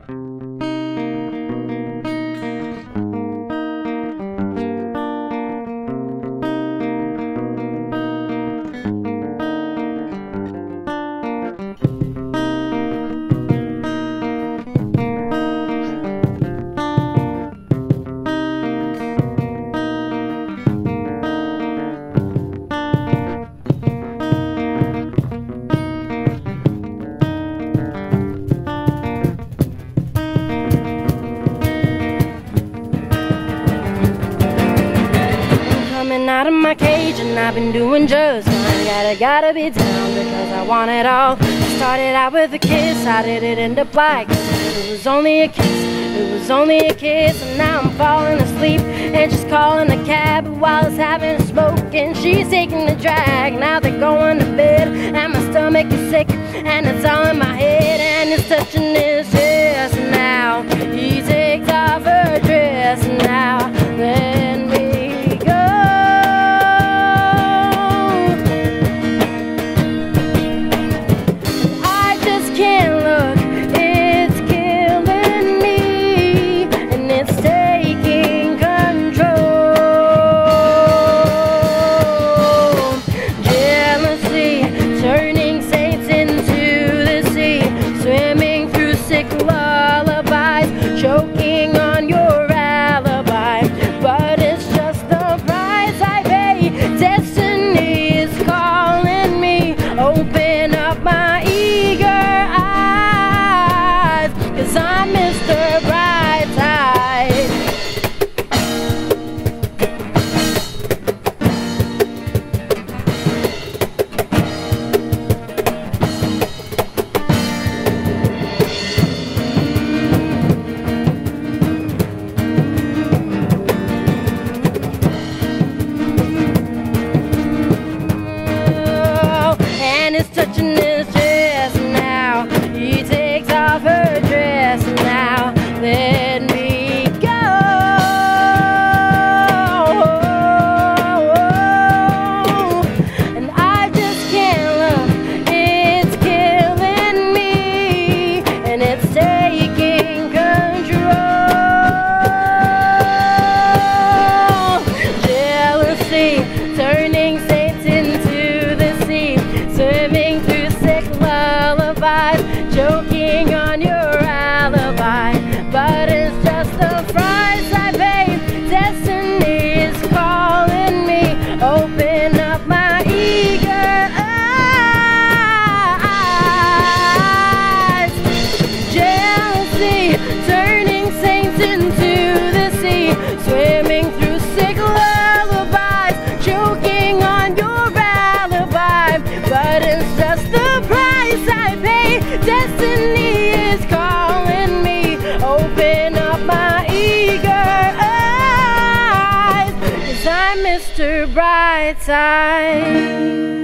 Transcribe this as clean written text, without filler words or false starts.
Out of my cage and I've been doing just fine. Gotta be down because I want it all. Started out with a kiss, how did it end up like this? It was only a kiss, it was only a kiss. And now I'm falling asleep and just calling a cab while it's having a smoke and she's taking the drag. Now they're going to bed and my stomach is sick and it's all in my head and it's touching his chest. Now he takes off her dress now, then we go. Can't look, it's killing me, and it's taking control. Jealousy, turning saints into the sea, swimming through sick lullabies, choking on your alibi. But it's just the price I pay. Destiny is calling me. Open up my eager eyes, 'cause I'm Mr. Brightside. Oh, and it's touching his chest now. He takes off her dress now. Let me go. And I just can't look. It's killing me, and it's taking control. Jealousy, turning saints into the sea, swimming through sick lullabies, choking on your alibi. But it's just the price I pay. Destiny is calling me. Open up my eager eyes. Jealousy, turning saints into the sea, swimming through sick lullabies, choking on your alibi. But it's just the price I pay. Destiny is calling me. Open up my eager eyes, 'cause I'm Mr. Brightside.